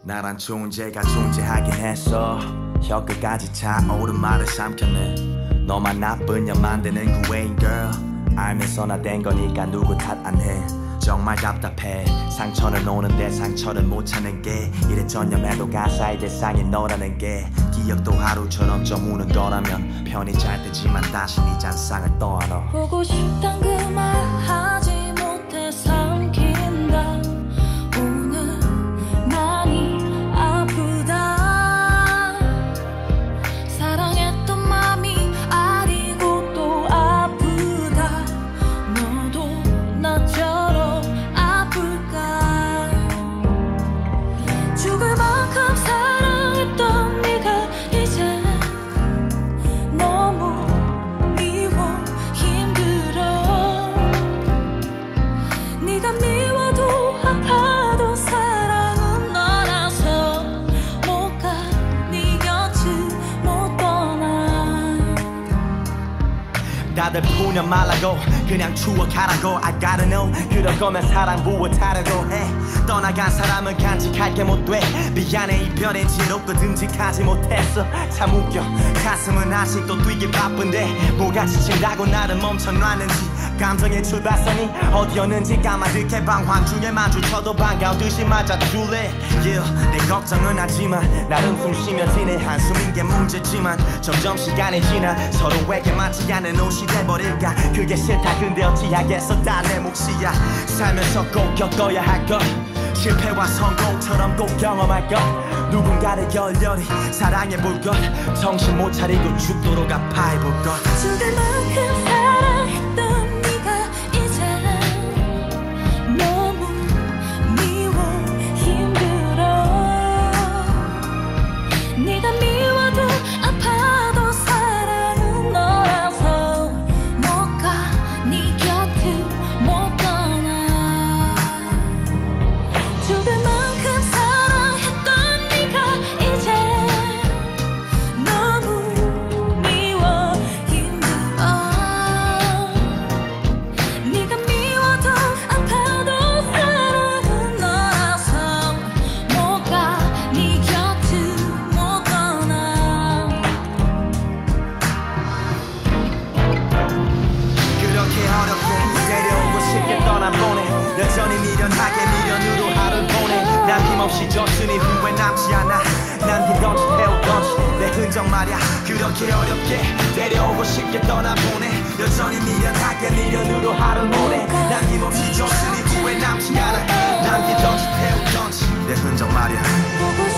나란 존재가 존재하긴 했어. 혀끝까지 차오른 말을 삼켰네. 너만 나쁜 년 만드는 구애인걸. 알면서 나댄거니까 누구 탓 안 해. 정말 답답해. 상처를 노는데 상처를 못 찾는 게 이래 전념해도 가사의 대상이 너라는게. 기억도 하루처럼 좀 우는 거라면 편히 잘테지만 다시 네 잔상을 떠안어. 보고 싶단 그 말 하지 못해 삼킨다. 오늘 많이 아프다. 사랑했던 맘이 아리고 또 아프다. 너도 나처럼 아플까. 죽을 만큼 사랑했던 네가 이제 너무 미워 힘들어. 네가 미워도 아파도 사랑은 너라서 못 가. 네 곁을 못 떠나. 다들 푸념 말라고 그냥 추억하라고. I gotta know 그럴꺼면 사랑 무엇하려고 해. 떠나간 사람은 간직할게 못돼. 미안해 이별엔 지혜롭고 듬직하지 못했어. 참 웃겨 가슴은 아직도 뛰기 바쁜데 뭐가 지친다고 나를 멈춰놨는지. 감정의 출발선이 어디였는지 까마득해 방황 중에 마주쳐도 반가우듯이 맞아줄래. yeah, 내 걱정은 하지만 나름 숨 쉬며 지내. 한숨인 게 문제지만 점점 시간이 지나 서로에게 맞지 않는 옷이 돼버릴까. 그게 싫다 근데 어찌하겠어 다 내 몫이야. 살면서 꼭 겪어야 할 것. 실패와 성공처럼 꼭 경험할 것. 누군가를 열렬히 사랑해볼 것. 정신 못 차리고 죽도록 아파해볼 것. 죽을 만큼 사랑했던 네가 이제 너무 미워 힘들어. 네가 미워도 아파도 사랑은 너라서 못 가. 네 곁을 못 떠나. 죽을 만큼 사랑했던 네가 이제 너무 미워 힘들어. 네가 미워도 아파도 사랑은 너라서 못 가. 네 곁을 못 떠나. 그렇게 어렵게 데려오고 싶게 떠나보내. 여전히 미련하게 미련으로 하루 보내. 남김없이 졌으니 후회 남지 않아. 남기던지 태우던지 내 흔적 말야. 그렇게 어렵게 데려오고 싶게 떠나보내. 여전히 미련하게 미련으로 하루 보내. 남김없이 졌으니 후회 남지 않아. 남기던지 태우던지 내 흔적 말야. 보고